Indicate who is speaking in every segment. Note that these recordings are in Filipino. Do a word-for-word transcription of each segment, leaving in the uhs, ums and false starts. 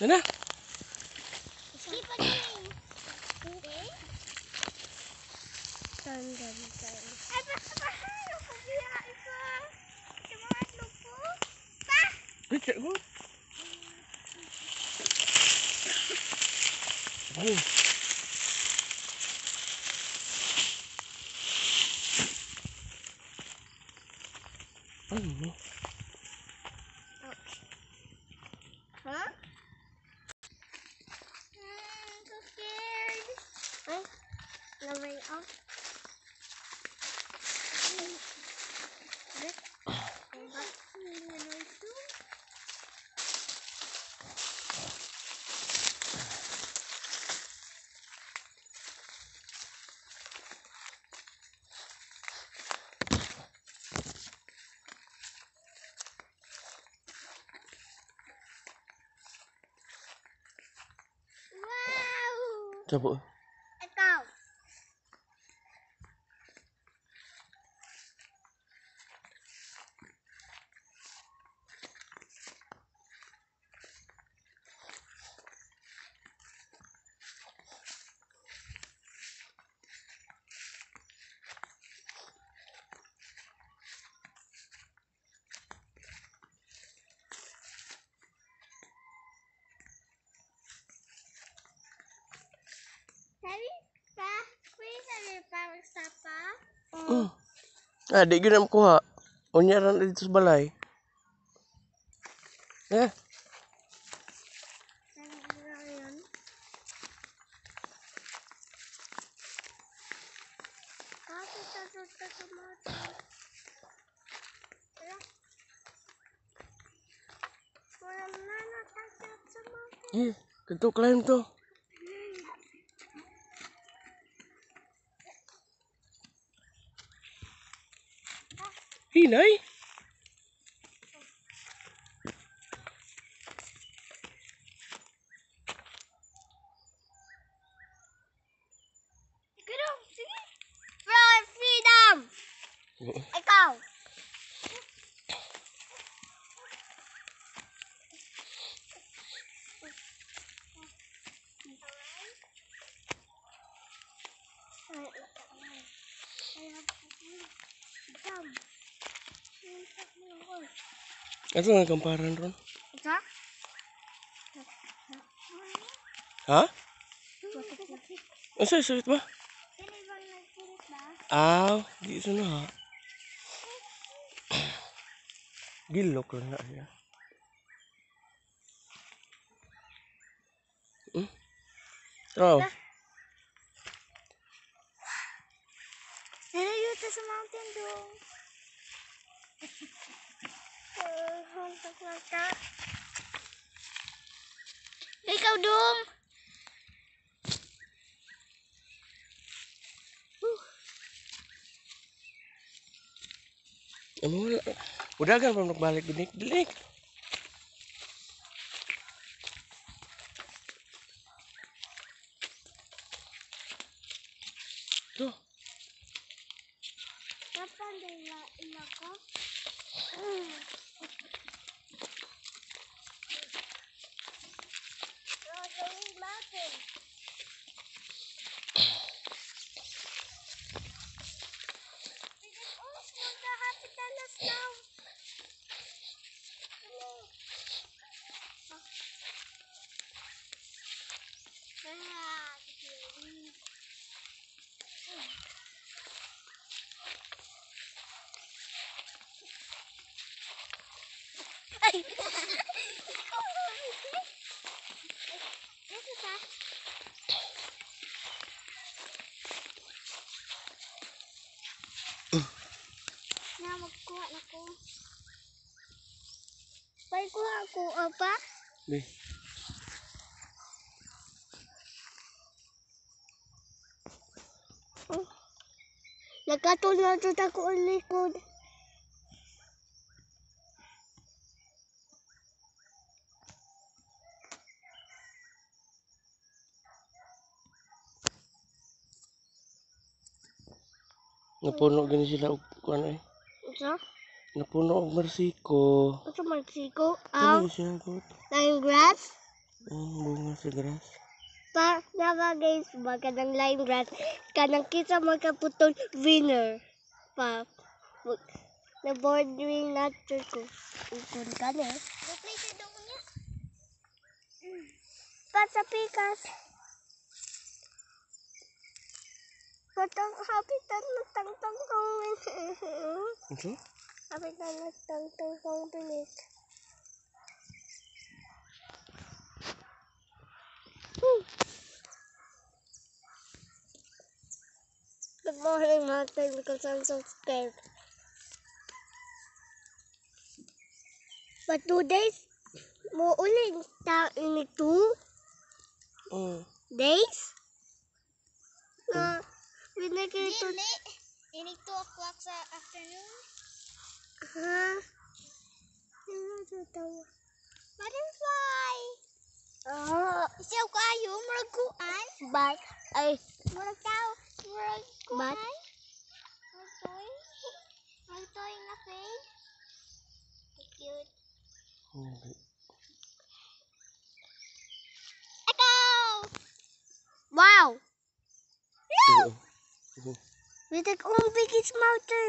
Speaker 1: Sana?
Speaker 2: Keep on going. Okay. Dun, dun, dun. Ay, basta bahan. Ako biya iba. Tumahan mo po. Pa!
Speaker 1: Ay, cek ko. Oh. Ano?
Speaker 2: Huh? I'm so scared. Ay, no way out. This. Go back to the two. Wow!
Speaker 1: Coba.
Speaker 2: Ikaw. Sabi pa, kuya sabi pa magsapa.
Speaker 1: Hmm. Ah, di gina makuha. Unyaran dito sa balay. Eh,
Speaker 2: Ano na yun? Kapit sa suta sa mata. Wala. Walang nanatakot sa mata.
Speaker 1: eh, kanto climb to. Hinay.
Speaker 2: Freedom! Sige! For freedom! Ikaw! Jump!
Speaker 1: Ito nga kamparan ron.
Speaker 2: Ika?
Speaker 1: Ha? Asa sakit ba?
Speaker 2: Sino bang nagsulit ba?
Speaker 1: Aw, di sana ha. Gilok lang na siya. Hmm? Oh.
Speaker 2: Nalayo ta sa mountain dong. Oh, hontak na ka. Ikaw dong.
Speaker 1: Amo wala. Udah kan pam balik dinik dinik. Tuh.
Speaker 2: Kapan dia ilah ko? Gagawin natin. Oh, magkahapit na na snow. Ah, kiri. Ay! Ito ta. Na magkuha na ko. Pay kuha ako apa?
Speaker 1: Di.
Speaker 2: Oh. Nagkatulad ako ang likod.
Speaker 1: Napuno gini sila og kuan ay.
Speaker 2: Ito?
Speaker 1: Napuno og mersiko.
Speaker 2: Ito Mexico.
Speaker 1: Kani
Speaker 2: Ang
Speaker 1: siya gut.
Speaker 2: tayong grass.
Speaker 1: Ang bunga sa grass.
Speaker 2: Pa, naga guys, ba kanang lime grass, kanang kita magkaputol winner. Pa, mag- na bordering nature ko. Ukon ka na eh. Replay sa dong niya. Pa sa pikas. Patang habitan na tang tang tang.
Speaker 1: Ito?
Speaker 2: Habitan na tang tang tang bilis. Hmm. Good morning, Martin, because I'm so scared. But two days, mo ulit ta ini two
Speaker 1: Mm.
Speaker 2: days na binigay ito.
Speaker 3: Dili. Ini two o'clock sa afternoon.
Speaker 2: Ha? Ano ito tawa?
Speaker 3: Butterfly.
Speaker 2: Ah,
Speaker 3: Isaw kayo, murag kuan.
Speaker 2: but ay
Speaker 3: Murag tao, murag
Speaker 2: but
Speaker 3: kuan. Murag toy. Murag toy nga face. Cute.
Speaker 1: Hindi.
Speaker 3: Ikaw!
Speaker 2: wow!
Speaker 1: Oo. Oo.
Speaker 2: We take on biggest mountain.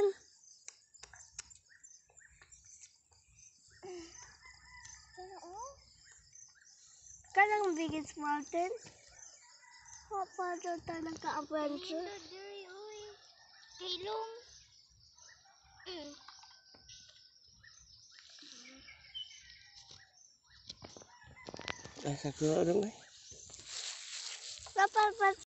Speaker 3: Ano oh?
Speaker 2: Kanang biggest mountain. Paano tayo nagka-adventure?
Speaker 3: Lindo diri uy. Hilom. Mm.
Speaker 1: Asa ko na lang eh.
Speaker 2: Dapat